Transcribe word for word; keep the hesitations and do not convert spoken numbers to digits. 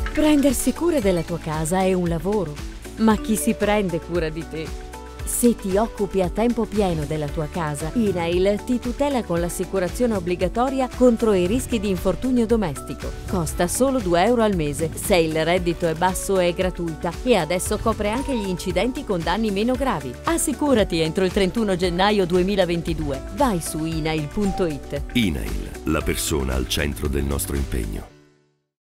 Prendersi cura della tua casa è un lavoro, ma chi si prende cura di te? Se ti occupi a tempo pieno della tua casa, INAIL ti tutela con l'assicurazione obbligatoria contro i rischi di infortunio domestico. Costa solo due euro al mese, se il reddito è basso è gratuita e adesso copre anche gli incidenti con danni meno gravi. Assicurati entro il trentuno gennaio duemilaventidue. Vai su inail punto it. INAIL, la persona al centro del nostro impegno.